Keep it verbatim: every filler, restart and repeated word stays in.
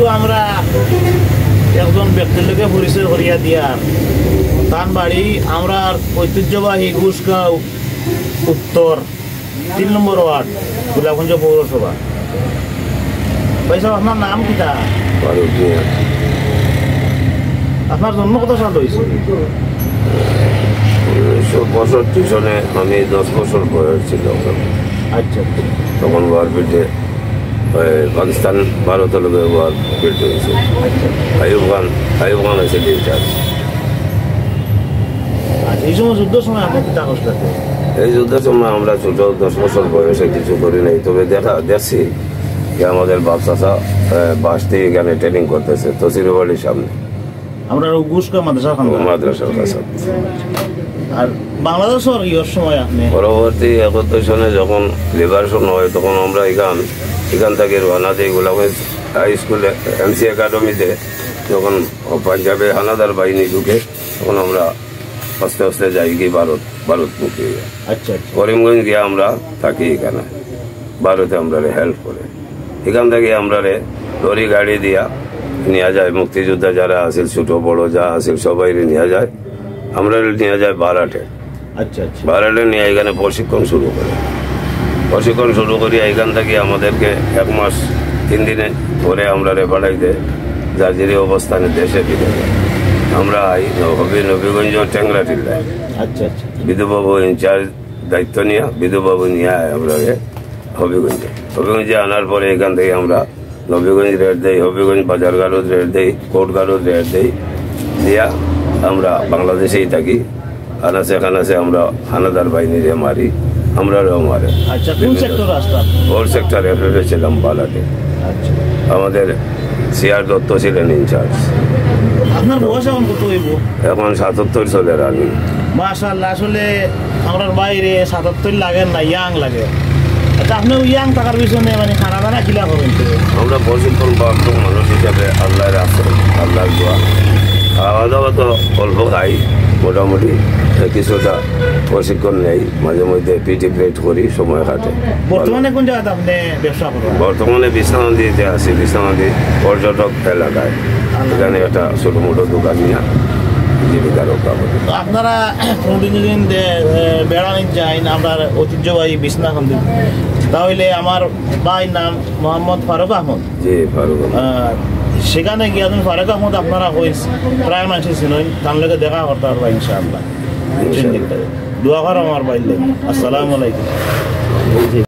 আমরা একজন ব্যক্তির লোকে পরিচয় করিয়া দিয়ার তার বাড়ি আমরা ঐতিহ্যবাহী ঘুষগাঁও উত্তর তিন নম্বর ওয়ার্ড গোলাপগঞ্জ পৌরসভা। পয়সা আপনার নাম কিটা? আপনার জন্ম কত সাল হয়েছে? উনিশশো পঁয়ষট্টি সনে আমি দশ বছর বয়স ছিল। আচ্ছা, তখন ওয়ার পিঠে পাকিস্তান ভারতের লোক ওয়ার পিঠ হয়েছে। আইয়ুব খান আইয়ুব খান আছে ইনচার্জ। আচ্ছা, এই সময় যুদ্ধের সময় আপনি কিতা করতেন? এই যুদ্ধের সময় আমরা ছোট দশ বছর বয়সে কিছু করি নাই, তবে দেখা দেখছি যে আমাদের বাপ চাষা বাস থেকে এখানে ট্রেনিং করতেছে তসির বাড়ির সামনে আমরা ঘুষগাঁও মাদ্রাসা মাদ্রাসার কাছে। আর বাংলাদেশের ইয়ের সময় আপনি পরবর্তী একাত্তর সনে যখন লিবারেশন হয় তখন আমরা এখান এখান থেকে রওনা দিই গোলাপগঞ্জ হাই স্কুলে এমসি একাডেমিতে। যখন পাঞ্জাবে হানাদার বাহিনী ঢুকে তখন আমরা আস্তে আস্তে যাই কি ভারত ভারতমুখী। আচ্ছা, করিমগঞ্জ গিয়ে আমরা থাকি এখানে, ভারতে আমরা হেল্প করে। এখান থেকে আমরা লরি গাড়ি দিয়া নিয়ে যায় মুক্তিযোদ্ধা যারা আছিল ছোট বড় যা আছিল সবাই নিয়ে যায়। আমরা নিয়ে যায় বারাটে। আচ্ছা আচ্ছা বারাটে নিয়ে এখানে প্রশিক্ষণ শুরু করে প্রশিক্ষণ শুরু করি এখান থেকে আমাদেরকে এক মাস তিন দিনে পরে আমরা রে বাড়াইতে যার যে অবস্থানে দেশে ফিরে যায়। আমরা আই হবি নবীগঞ্জ ট্যাংরা টিল্লায়। আচ্ছা আচ্ছা বিধুবাবু ইনচার্জ দায়িত্ব নিয়ে বিধুবাবু নিয়ে আমরা হবিগঞ্জে হবিগঞ্জে আনার পরে এখান থেকে আমরা নবীগঞ্জ রেট দেই, হবিগঞ্জ বাজার গারদ রেট দেই, কোর্ট গারদ রেট দেই দিয়া আমরা বাংলাদেশেই থাকি। আনাসে খানাসে আমরা হানাদার বাহিনীরে মারি, আমরাও মারে। আচ্ছা, কোন সেক্টর আসতাম? ওর সেক্টর এফএফে ছিলাম বালাটে। আচ্ছা, আমাদের সিআর দত্ত ছিলেন ইনচার্জ। আপনার বয়স এখন কত হইব? এখন সাতাত্তর চলে রানি। মাশাআল্লাহ, আসলে আমার বাইরে সাতাত্তর লাগে না, ইয়াং লাগে। আচ্ছা, আপনি ইয়াং থাকার পিছনে মানে খানা দানা কিলা করেন? আমরা প্রশিক্ষণ প্রাপ্ত মানুষ হিসাবে আল্লাহর আসল আল্লাহর দোয়া খাওয়া দাওয়া তো অল্প খাই, মোটামুটি কিছুটা প্রশিক্ষণ নেই, মাঝে মধ্যে পিটি প্লেট করি, সময় কাটে। বর্তমানে কোন জায়গাতে আপনি ব্যবসা করেন? বর্তমানে বিশ্রামান্দিতে আছি, বিশ্রামান্দি পর্যটক এলাকায়। এখানে একটা ছোটো মোটো দোকান নিয়ে জীবিকা রক্ষা করি। আপনারা কোনদিন যদি বেড়ানি যাইন আপনার ঐতিহ্যবাহী বিছনাকান্দি, তাহলে আমার ভাই নাম মোহাম্মদ ফারুক আহমদ। জি, ফারুক সেখানে গিয়ে তুমি ফারুক আহমদ আপনারা প্রায় মানুষই চিনেন, তার লোকে দেখা করতে পারবা ইনশাআল্লাহ। দোয়া করো আমার ভাই। আসসালামু আলাইকুম।